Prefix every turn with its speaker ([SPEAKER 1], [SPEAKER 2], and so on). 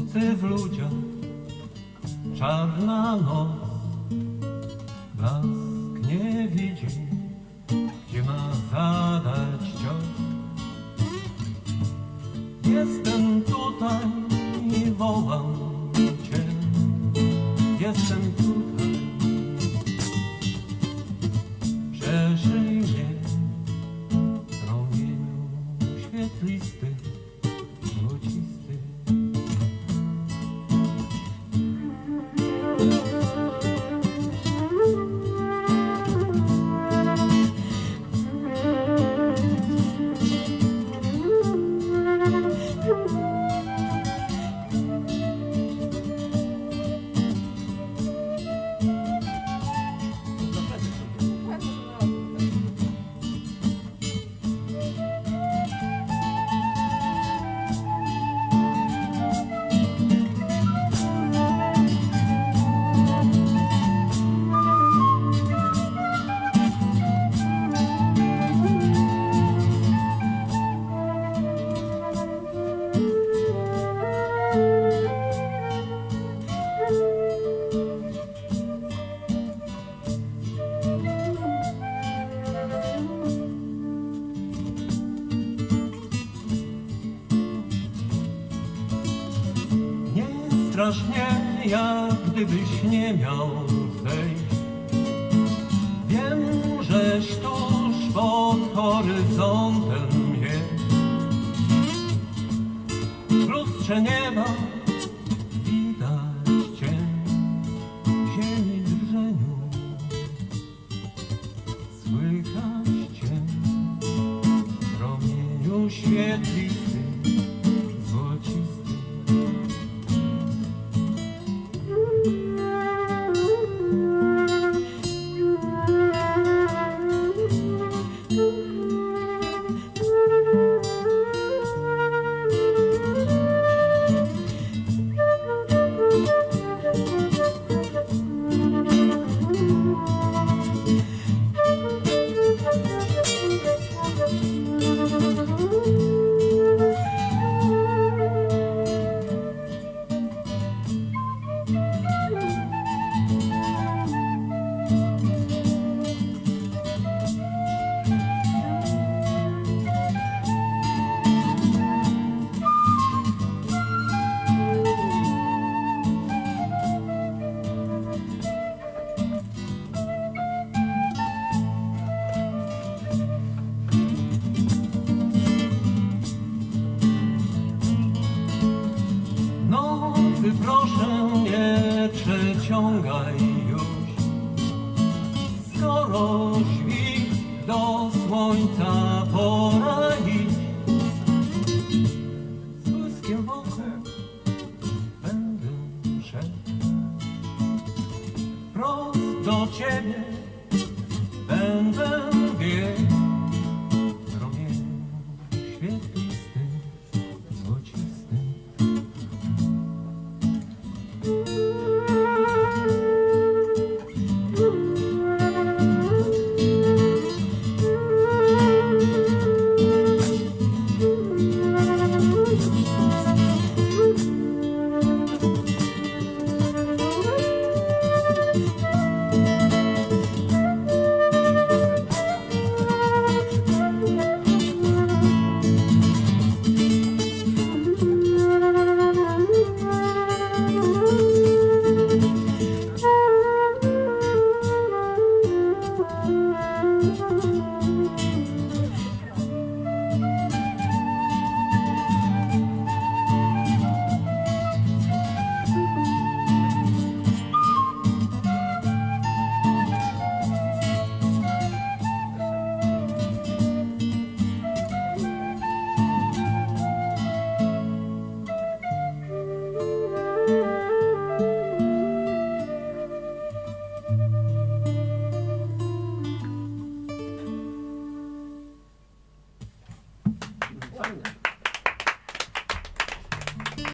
[SPEAKER 1] Głupcy w ludziach, czarna noc, blask nie widzi, gdzie ma zadać cios. Jestem tutaj i wołam cię, jestem tutaj. Przeżyj mnie, promieniu świetlisty, złocisty. Strasznie, jak gdybyś nie miał zejść. Wiem, żeś tuż pod horyzontem jest. W lustrze nieba widać cię, w ziemi drżeniu. Słychać cię, w promieniu świetlisty, złocisty. Proszę, nie przeciągaj już, skoro świt do słońca